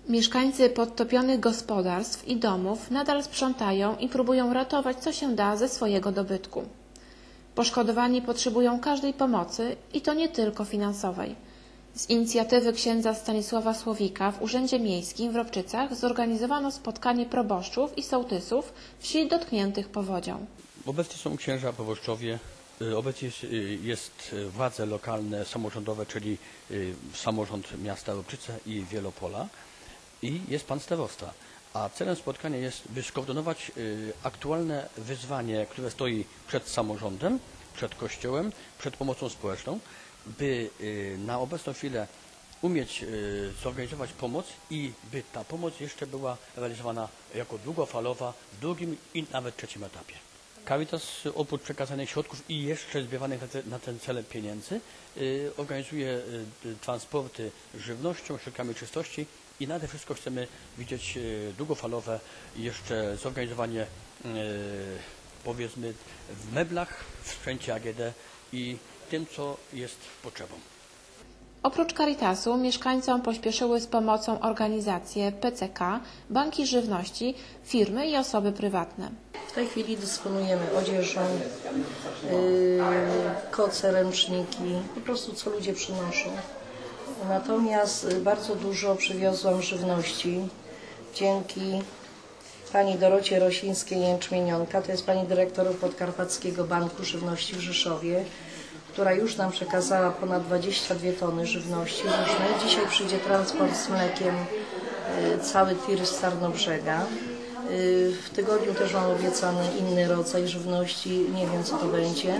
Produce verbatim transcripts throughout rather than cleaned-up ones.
Mieszkańcy podtopionych gospodarstw i domów nadal sprzątają i próbują ratować co się da ze swojego dobytku. Poszkodowani potrzebują każdej pomocy i to nie tylko finansowej. Z inicjatywy księdza Stanisława Słowika w Urzędzie Miejskim w Ropczycach zorganizowano spotkanie proboszczów i sołtysów wsi dotkniętych powodzią. Obecnie są księża proboszczowie, obecnie jest władze lokalne, samorządowe, czyli samorząd miasta Ropczyce i Wielopola i jest pan starosta. A celem spotkania jest, by skoordynować aktualne wyzwanie, które stoi przed samorządem, przed Kościołem, przed pomocą społeczną, by na obecną chwilę umieć zorganizować pomoc i by ta pomoc jeszcze była realizowana jako długofalowa w drugim i nawet trzecim etapie. Caritas oprócz przekazanych środków i jeszcze zbieranych na, te, na ten cel pieniędzy organizuje transporty żywnością, środkami czystości i nade wszystko chcemy widzieć długofalowe jeszcze zorganizowanie powiedzmy w meblach, w sprzęcie A G D i tym, co jest potrzebą. Oprócz Caritasu mieszkańcom pośpieszyły z pomocą organizacje P C K, banki żywności, firmy i osoby prywatne. W tej chwili dysponujemy odzieżą, yy, koce, ręczniki, po prostu co ludzie przynoszą. Natomiast bardzo dużo przywiozłam żywności dzięki pani Dorocie Rosińskiej-Jęczmienionka, to jest pani dyrektor Podkarpackiego Banku Żywności w Rzeszowie, która już nam przekazała ponad dwadzieścia dwie tony żywności różnej. Dzisiaj przyjdzie transport z mlekiem, cały tir z Tarnobrzega. W tygodniu też mam obiecany inny rodzaj żywności, nie wiem co to będzie.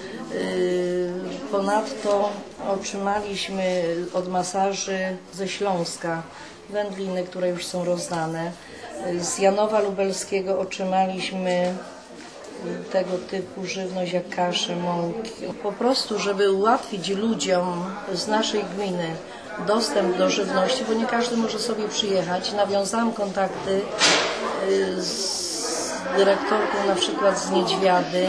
Ponadto otrzymaliśmy od masaży ze Śląska wędliny, które już są rozdane. Z Janowa Lubelskiego otrzymaliśmy tego typu żywność jak kasze, mąki. Po prostu, żeby ułatwić ludziom z naszej gminy dostęp do żywności, bo nie każdy może sobie przyjechać. Nawiązałam kontakty z dyrektorką na przykład z Niedźwiady,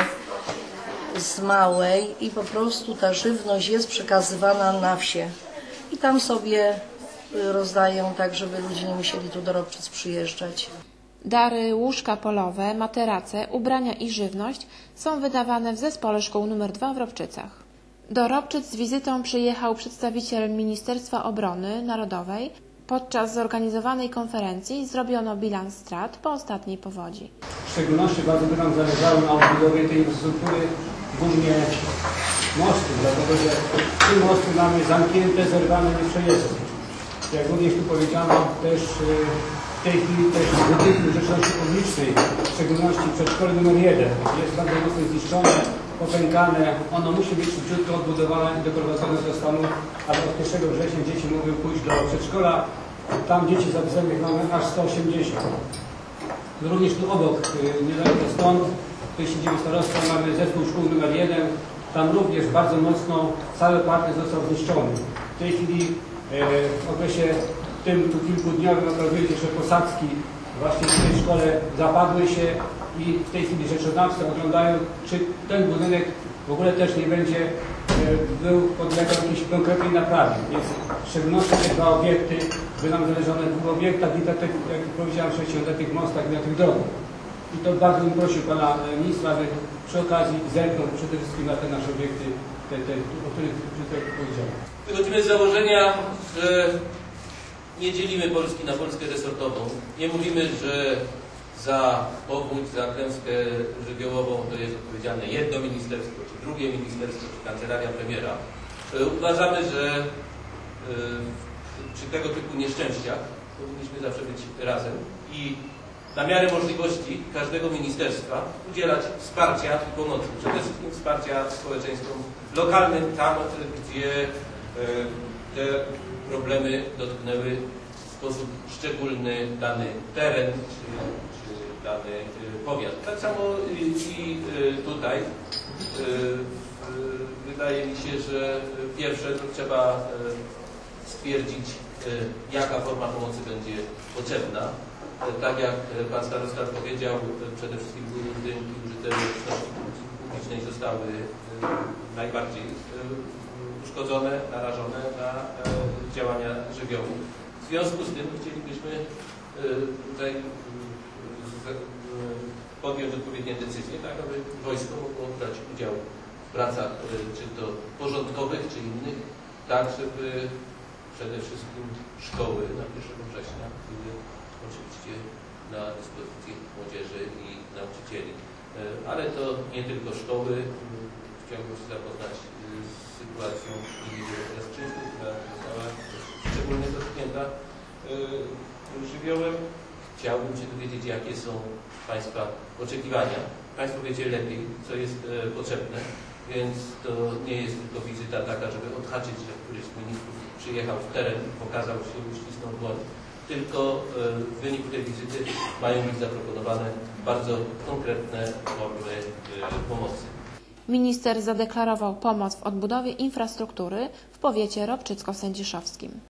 z Małej i po prostu ta żywność jest przekazywana na wsie. I tam sobie rozdają tak, żeby ludzie nie musieli tu do Ropczyc przyjeżdżać. Dary, łóżka polowe, materace, ubrania i żywność są wydawane w Zespole Szkół numer dwa w Ropczycach. Do Ropczyc z wizytą przyjechał przedstawiciel Ministerstwa Obrony Narodowej. Podczas zorganizowanej konferencji zrobiono bilans strat po ostatniej powodzi. W szczególności bardzo by nam zależało na odbudowie tej infrastruktury, głównie mostów, dlatego że te mosty mamy zamknięte, zerwane, nieprzejezdne. Jak również tu powiedziano, też w tej chwili też budynku rzeczywistości publicznej, w szczególności przedszkole numer jeden, jest bardzo mocno zniszczone, popękane. Ono musi być szybciutko odbudowane i doprowadzone do stanu, ale od pierwszego września dzieci mogą pójść do przedszkola. Tam dzieci zapisanych mamy aż sto osiemdziesiąt. Również tu obok, niedaleko stąd, tu siedzimy starostwa, mamy zespół szkół numer jeden. Tam również bardzo mocno cały parkiet został zniszczony. W tej chwili w okresie tym tu kilkudniowym okazuje się, że posadzki właśnie w tej szkole zapadły się i w tej chwili rzeczoznawcy oglądają, czy ten budynek w ogóle też nie będzie był podlegał jakiejś konkretnej naprawie. Więc w szczególności te dwa obiekty, by nam zależało na dwóch obiektach i tak, jak powiedziałem wcześniej, na tych mostach i na tych drogach. I to bardzo bym prosił pana ministra, aby przy okazji zerknął przede wszystkim na te nasze obiekty, te, te, o których tutaj powiedziałem. Wychodzimy z założenia, że nie dzielimy Polski na Polskę resortową. Nie mówimy, że za powódź, za klęskę żywiołową to jest odpowiedzialne jedno ministerstwo, czy drugie ministerstwo, czy kancelaria premiera. Uważamy, że przy tego typu nieszczęściach powinniśmy zawsze być razem i na miarę możliwości każdego ministerstwa udzielać wsparcia i pomocy. Przede wszystkim wsparcia społeczeństwom lokalnym, tam gdzie te problemy dotknęły w sposób szczególny dany teren czy, czy dany powiat. Tak samo i tutaj wydaje mi się, że pierwsze to trzeba stwierdzić, jaka forma pomocy będzie potrzebna. Tak jak pan starosta powiedział, przede wszystkim budynki użyteczności publicznej zostały najbardziej uszkodzone, narażone na działania żywiołu. W W związku z tym chcielibyśmy tutaj podjąć odpowiednie decyzje, tak aby wojsko mogło brać udział w pracach, czy to porządkowych, czy innych, tak żeby przede wszystkim szkoły na pierwszego września były oczywiście na dyspozycji młodzieży i nauczycieli. Ale to nie tylko szkoły. Chciałbym się zapoznać z sytuacją w Jastrzębiu, która została szczególnie dotknięta żywiołem. Chciałbym się dowiedzieć, jakie są Państwa oczekiwania. Państwo wiecie lepiej, co jest potrzebne, więc to nie jest tylko wizyta taka, żeby odhaczyć, że któryś z ministrów przyjechał w teren, pokazał się, uścisnął dłoń, tylko w wyniku tej wizyty mają być zaproponowane bardzo konkretne formy pomocy. Minister zadeklarował pomoc w odbudowie infrastruktury w powiecie ropczycko-sędziszowskim.